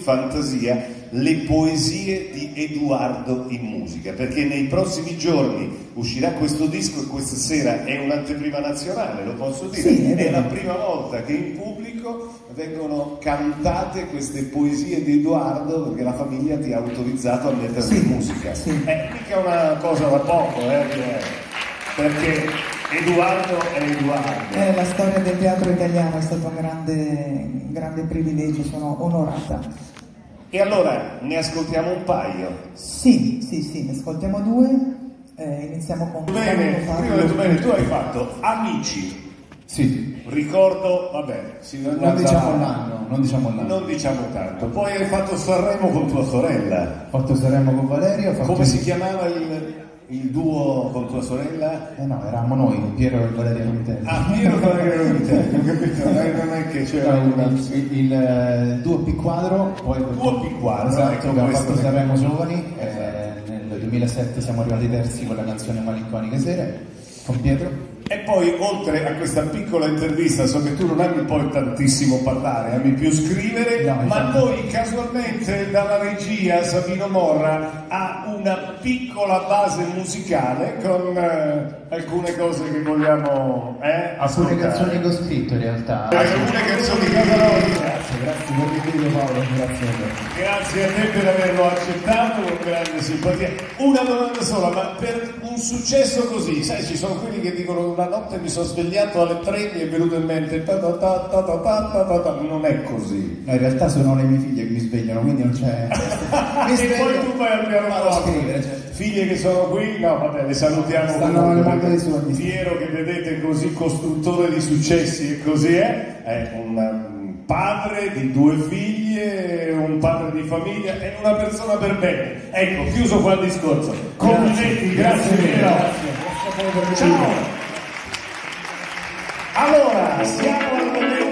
fantasia le poesie di Edoardo in musica, perché nei prossimi giorni uscirà questo disco e questa sera è un'anteprima nazionale, lo posso dire, sì, è la prima volta che in pubblico vengono cantate queste poesie di Edoardo, perché la famiglia ti ha autorizzato a metterle in musica. È mica una cosa da poco, perché Edoardo è Edoardo. La storia del teatro italiano è stato un grande privilegio, sono onorata. E allora ne ascoltiamo un paio? Sì, ne ascoltiamo due. Iniziamo con... Bene, prima ho detto bene, tu hai fatto Amici. Sì. Ricordo, vabbè, non diciamo l'anno. Non diciamo tanto. Poi hai fatto Sanremo con tua sorella. Ho fatto Sanremo con Valerio. Come si chiamava il duo con tua sorella? No, eravamo noi, Piero e Valerio Romitelli. Ah, Piero e Valerio Romitelli, ho capito, non è che c'era il duo P Quadro, poi duo P Quadro, esatto, ecco, abbiamo fatto Sanremo Giovani, nel 2007 siamo arrivati terzi con la canzone Malinconiche Sere, con Pietro. E poi, oltre a questa piccola intervista, so che tu non ami poi tantissimo parlare, ami più scrivere, ma noi casualmente dalla regia Sabino Morra ha una piccola base musicale con alcune cose che vogliamo ascoltare. Alcune canzoni che ho scritto in realtà. Alcune canzoni che ho Grazie per l'invito Paolo, grazie a te. Grazie a te per averlo accettato con grande simpatia. Una domanda sola, ma per un successo così, sai, ci sono quelli che dicono una notte mi sono svegliato alle 3 e mi è venuto in mente non è così. No, in realtà sono le mie figlie che mi svegliano, quindi non c'è... E poi tu vai al pianoforte. Figlie che sono qui, no vabbè, le salutiamo. Stanno nel mondo dei sogni. Piero, che vedete così costruttore di successi e così è un padre di 2 figlie, un padre di famiglia e una persona per bene. Ecco, chiuso qua il discorso. Complimenti, grazie Piero. Ciao. Allora, siamo al momento